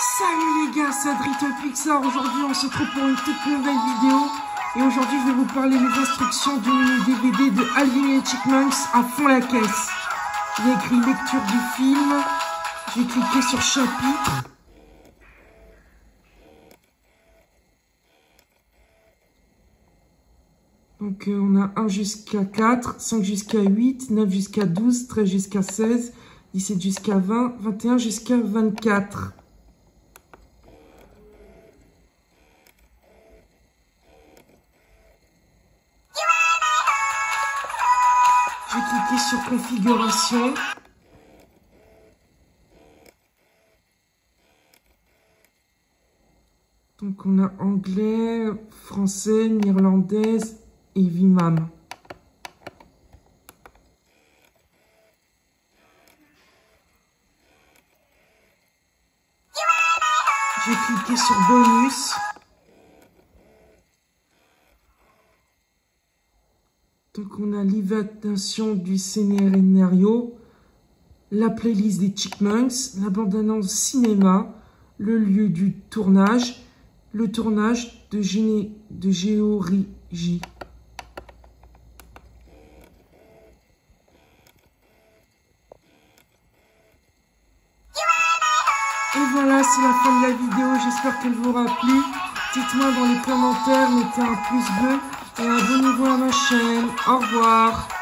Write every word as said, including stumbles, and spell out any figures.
Salut les gars, c'est Adrien Pixar. Aujourd'hui on se retrouve pour une toute nouvelle vidéo. Et aujourd'hui je vais vous parler des instructions du mini D V D de Alvin et les Chipmunks à fond la caisse. Il y a écrit lecture du film. Je vais cliquer sur chapitre. Donc euh, on a un jusqu'à quatre, cinq jusqu'à huit, neuf jusqu'à douze, treize jusqu'à seize, dix-sept jusqu'à vingt, vingt et un jusqu'à vingt-quatre. Je vais cliquer sur configuration. Donc on a anglais, français, néerlandaise et Vimam. Je vais cliquer sur bonus. Donc on a l'évaluation du scénario, la playlist des Chipmunks, la bande-annonce cinéma, le lieu du tournage, le tournage de, Géné de Géorgie. Et voilà, c'est la fin de la vidéo. J'espère qu'elle vous aura plu. Dites-moi dans les commentaires, mettez un pouce bleu et abonnez-vous à ma chaîne. Au revoir.